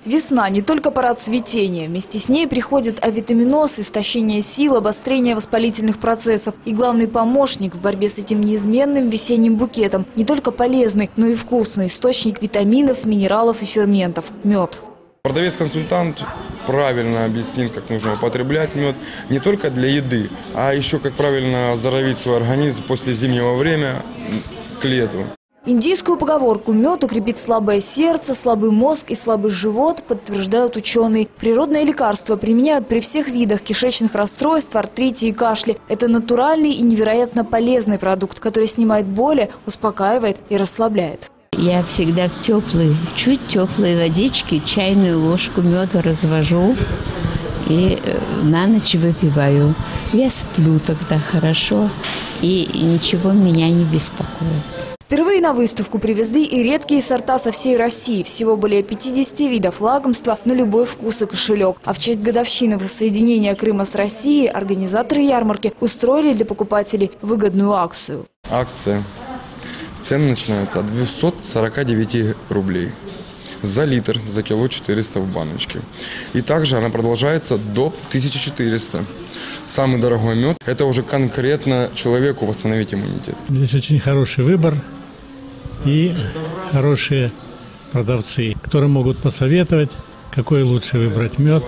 Весна – не только пора цветения. Вместе с ней приходит авитаминоз, истощение сил, обострение воспалительных процессов. И главный помощник в борьбе с этим неизменным весенним букетом – не только полезный, но и вкусный источник витаминов, минералов и ферментов – мед. Продавец-консультант правильно объяснил, как нужно употреблять мед не только для еды, а еще как правильно оздоровить свой организм после зимнего времени к лету. Индийскую поговорку «мед укрепит слабое сердце, слабый мозг и слабый живот» подтверждают ученые. Природные лекарства применяют при всех видах кишечных расстройств, артрите и кашле. Это натуральный и невероятно полезный продукт, который снимает боли, успокаивает и расслабляет. Я всегда в теплой, чуть теплой водичке чайную ложку меда развожу и на ночь выпиваю. Я сплю тогда хорошо, и ничего меня не беспокоит. Впервые на выставку привезли и редкие сорта со всей России. Всего более 50 видов лакомства на любой вкус и кошелек. А в честь годовщины воссоединения Крыма с Россией организаторы ярмарки устроили для покупателей выгодную акцию. Акция. Цены начинаются от 249 рублей за литр, за кило 400 в баночке. И также она продолжается до 1400. Самый дорогой мед – это уже конкретно человеку восстановить иммунитет. Здесь очень хороший выбор и хорошие продавцы, которые могут посоветовать, какой лучше выбрать мед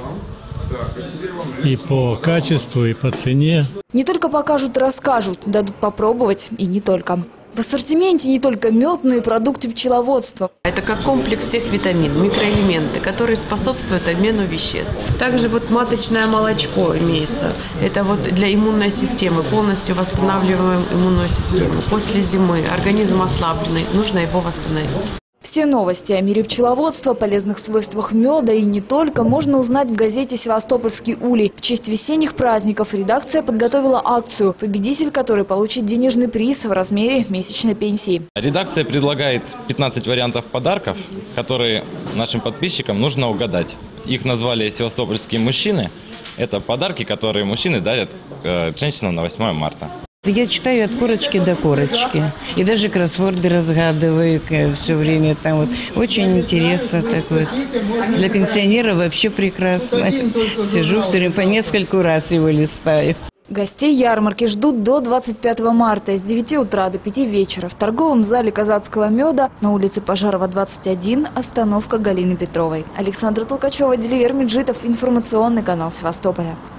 и по качеству, и по цене. Не только покажут и расскажут, дадут попробовать и не только. В ассортименте не только мед, но и продукты пчеловодства. Это как комплекс всех витаминов, микроэлементы, которые способствуют обмену веществ. Также вот маточное молочко имеется. Это вот для иммунной системы. Полностью восстанавливаем иммунную систему. После зимы организм ослабленный, нужно его восстановить. Все новости о мире пчеловодства, полезных свойствах меда и не только можно узнать в газете «Севастопольский улей». В честь весенних праздников редакция подготовила акцию, победитель которой получит денежный приз в размере месячной пенсии. Редакция предлагает 15 вариантов подарков, которые нашим подписчикам нужно угадать. Их назвали «Севастопольские мужчины». Это подарки, которые мужчины дарят женщинам на 8 марта. Я читаю от корочки до корочки. И даже кроссворды разгадываю все время. Там вот очень интересно такое. Для пенсионера вообще прекрасно. Сижу все время, по нескольку раз его листаю. Гостей ярмарки ждут до 25 марта с 9 утра до 5 вечера в торговом зале казацкого меда на улице Пожарова, 21, остановка Галины Петровой. Александра Толкачева, Деливер Меджитов, информационный канал Севастополя.